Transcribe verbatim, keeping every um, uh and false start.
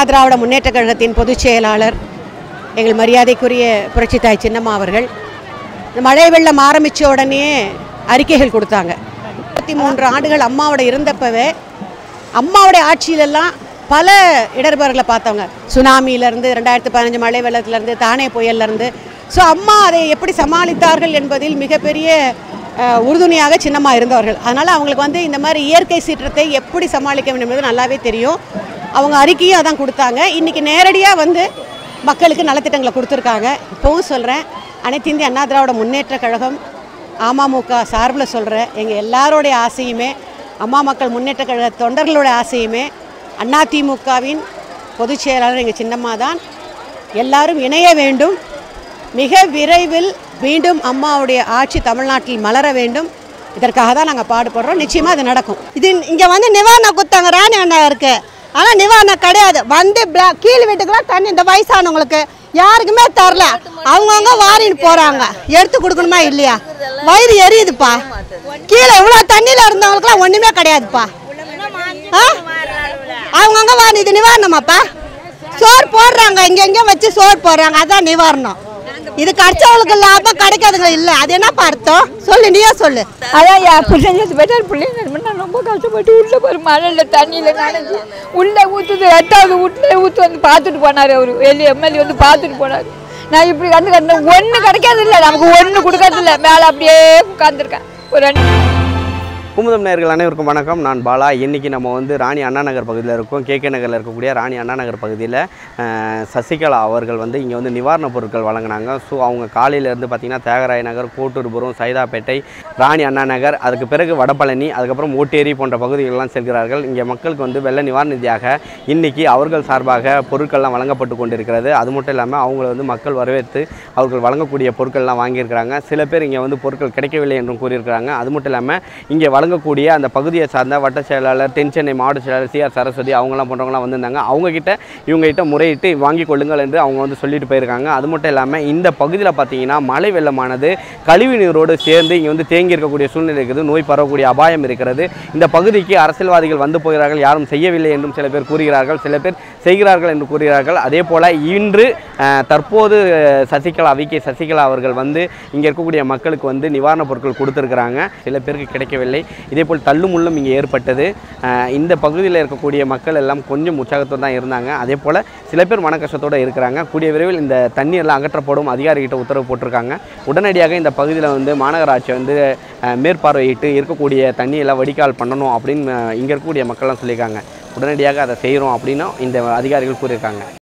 திராவிட முன்னேற்றக் கழகத்தின் பொதுச் செயலாளர் எங்கள் மரியாதைக்குரிய புரட்சித்தாய் சின்னம்மா அவர்கள் இந்த மழை வெள்ளம் ஆரம்பித்த உடனே அறிக்கைகள் கொடுத்தாங்க. முப்பத்தி மூன்று ஆண்டுகள் அம்மாவோட இருந்தப்பவே அம்மாவோடைய ஆட்சியிலெல்லாம் பல இடர்பாடுகளை பார்த்தவங்க. சுனாமியிலேருந்து ரெண்டாயிரத்து பதினஞ்சு மழை வெள்ளத்துலேருந்து தானே புயல்லேருந்து. ஸோ அம்மா அதை எப்படி சமாளித்தார்கள் என்பதில் மிகப்பெரிய உறுதுணையாக சின்னம்மா இருந்தவர்கள். அதனால் அவங்களுக்கு வந்து இந்த மாதிரி இயற்கை சீற்றத்தை எப்படி சமாளிக்க வேண்டும் என்பது நல்லாவே தெரியும். அவங்க அறிக்கையும் அதான் கொடுத்தாங்க. இன்றைக்கி நேரடியாக வந்து மக்களுக்கு நலத்திட்டங்களை கொடுத்துருக்காங்க. இப்போவும் சொல்கிறேன், அனைத்து இந்திய அண்ணா திராவிட முன்னேற்ற கழகம் அமமுக சார்பில் சொல்கிறேன், எங்கள் எல்லாரோடைய ஆசையுமே அம்மா மக்கள் முன்னேற்ற கழக தொண்டர்களோட ஆசையுமே அதிமுகவின் பொதுச் செயலாளர் எங்கள் சின்னம்மா தான். எல்லாரும் இணைய வேண்டும். மிக விரைவில் மீண்டும் அம்மாவுடைய ஆட்சி தமிழ்நாட்டில் மலர வேண்டும். இதற்காக தான் நாங்கள் பாடுபடுறோம். நிச்சயமாக அது நடக்கும். இது இங்கே வந்து நிவாரணம் கொடுத்தாங்க ராணி அண்ணா இருக்குது. ஆனால் நிவாரணம் கிடையாது. வந்து கீழ் வீட்டுக்கெல்லாம் தண்ணி இந்த வயசானவங்களுக்கு யாருக்குமே தரல. அவங்கவுங்க வாரின்னு போகிறாங்க. எடுத்து கொடுக்கணுமா இல்லையா? வயிறு எரியுதுப்பா. கீழே இவ்வளோ தண்ணியில் இருந்தவங்களுக்குலாம் ஒன்றுமே கிடையாதுப்பா. ஆ அவங்கவுங்க வாரி இது நிவாரணமாப்பா. சோறு போடுறாங்க, இங்கே எங்கேயும் வச்சு சோறு போடுறாங்க. அதான் நிவாரணம். இது கிடைச்சவங்களுக்கு லாபம் கிடைக்காதுங்க. இல்லை அது என்னப்பா அர்த்தம் சொல்லு, நீயே சொல்லு. அதான் என் பிள்ளைங்க பெற்றார் பிள்ளைங்க நான் ரொம்ப கஷ்டப்பட்டு உள்ள போகிற மழையில் தண்ணியில் நினைச்சி உள்ளே ஊற்றுது. எட்டாவது வீட்டில் ஊற்று வந்து பார்த்துட்டு போனார். அவர் வெளியே எம்எல்ஏ வந்து பார்த்துட்டு போனார். நான் இப்படி கண்டு கண்டேன். ஒன்று கிடைக்காது இல்லை, நமக்கு ஒன்று கொடுக்கறதில்ல. மேலே அப்படியே உட்காந்துருக்கேன். ஒரு ரெண்டு குமுதம் நேயர்கள் அனைவருக்கும் வணக்கம். நான் பாலா. இன்றைக்கி நம்ம வந்து ராணி அண்ணா நகர் பகுதியில் இருக்கோம். கே கே நகரில் இருக்கக்கூடிய ராணி அண்ணா நகர் பகுதியில் சசிகலா அவர்கள் வந்து இங்கே வந்து நிவாரணப் பொருட்கள் வழங்கினாங்க. ஸோ அவங்க காலையிலேருந்து பார்த்திங்கன்னா தியாகராய நகர், கோட்டூர்புரம், சைதாப்பேட்டை, ராணி அண்ணா நகர், அதுக்கு பிறகு வடபழனி, அதுக்கப்புறம் ஓட்டேரி போன்ற பகுதிகளெல்லாம் செல்கிறார்கள். இங்கே மக்களுக்கு வந்து வெள்ள நிவாரண நிதியாக இன்றைக்கி அவர்கள் சார்பாக பொருட்கள்லாம் வழங்கப்பட்டு கொண்டிருக்கிறது. அது மட்டும் இல்லாமல் அவங்கள வந்து மக்கள் வரவேற்று அவர்கள் வழங்கக்கூடிய பொருட்கள்லாம் வாங்கியிருக்கிறாங்க. சில பேர் இங்கே வந்து பொருட்கள் கிடைக்கவில்லை என்றும் கூறியிருக்கிறாங்க. அது மட்டும் இல்லாமல் இங்கே வழங்கக்கூடிய அந்த பகுதியை சார்ந்த வட்ட செயலாளர், தென் சென்னை மாவட்ட செயலாளர் சி ஆர் சரஸ்வதி அவங்களாம் போன்றவங்களாம் வந்திருந்தாங்க. அவங்கக்கிட்ட இவங்ககிட்ட முறையிட்டு வாங்கி கொள்ளுங்கள் என்று அவங்க வந்து சொல்லிட்டு போயிருக்காங்க. அது மட்டும் இல்லாமல் இந்த பகுதியில் பார்த்தீங்கன்னா மழை வெள்ளமானது கழிவு நீரோடு சேர்ந்து இங்கே வந்து தேங்கி இருக்கக்கூடிய சூழ்நிலை இருக்குது. நோய் பரவக்கூடிய அபாயம் இருக்கிறது. இந்த பகுதிக்கு அரசியல்வாதிகள் வந்து போகிறார்கள், யாரும் செய்யவில்லை என்றும் சில பேர் கூறுகிறார்கள், சில பேர் செய்கிறார்கள் என்று கூறுகிறார்கள். அதே போல் இன்று தற்போது சசிகலா விகே சசிகலா அவர்கள் வந்து இங்கே இருக்கக்கூடிய மக்களுக்கு வந்து நிவாரணப் பொருட்கள் கொடுத்துருக்குறாங்க. சில பேருக்கு கிடைக்கவில்லை. இதேபோல் தள்ளுமுள்ளும் இங்கே ஏற்பட்டது. இந்த பகுதியில் இருக்கக்கூடிய மக்கள் எல்லாம் கொஞ்சம் உற்சாகத்தோடு தான் இருந்தாங்க. அதே போல் சில பேர் மன கஷ்டத்தோடு இருக்கிறாங்க. கூடிய விரைவில் இந்த தண்ணீரெல்லாம் அகற்றப்படும் அதிகாரிகிட்ட உத்தரவு போட்டிருக்காங்க. உடனடியாக இந்த பகுதியில் வந்து மாநகராட்சி வந்து மேற்பார்வையிட்டு இருக்கக்கூடிய தண்ணியெல்லாம் வடிகால் பண்ணணும் அப்படின்னு இங்கே இருக்கக்கூடிய மக்கள்லாம் சொல்லியிருக்காங்க. உடனடியாக அதை செய்கிறோம் அப்படின்னு இந்த அதிகாரிகள் கூறியிருக்காங்க.